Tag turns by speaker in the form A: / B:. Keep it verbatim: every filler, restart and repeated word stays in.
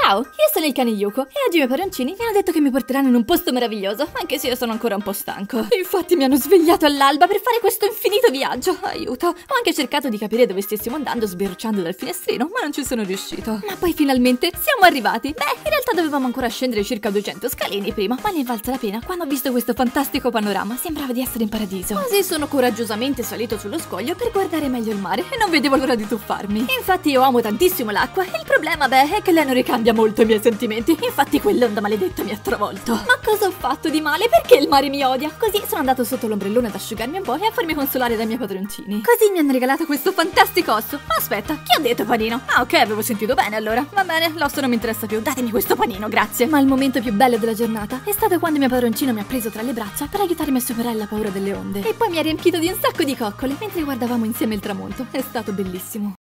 A: Ciao, io sono il cane Yuko e oggi i miei padroncini mi hanno detto che mi porteranno in un posto meraviglioso, anche se io sono ancora un po' stanco. Infatti mi hanno svegliato all'alba per fare questo infinito viaggio. Aiuto. Ho anche cercato di capire dove stessimo andando sbirciando dal finestrino, ma non ci sono riuscito. Ma poi finalmente siamo arrivati. Beh, in realtà dovevamo ancora scendere circa duecento scalini prima, ma ne è valsa la pena quando ho visto questo fantastico panorama. Sembrava di essere in paradiso. Così sono coraggiosamente salito sullo scoglio per guardare meglio il mare e non vedevo l'ora di tuffarmi. Infatti io amo tantissimo l'acqua e il problema, beh, è che lei non ricambia molto i miei sentimenti. Infatti quell'onda maledetta mi ha travolto. Ma cosa ho fatto di male? Perché il mare mi odia? Così sono andato sotto l'ombrellone ad asciugarmi un po' e a farmi consolare dai miei padroncini. Così mi hanno regalato questo fantastico osso. Ma aspetta, chi ha detto panino? Ah, ok, avevo sentito bene allora. Va bene, l'osso non mi interessa più. Datemi questo panino, grazie. Ma il momento più bello della giornata è stato quando mio padroncino mi ha preso tra le braccia per aiutarmi a superare la paura delle onde. E poi mi ha riempito di un sacco di coccole mentre guardavamo insieme il tramonto. È stato bellissimo.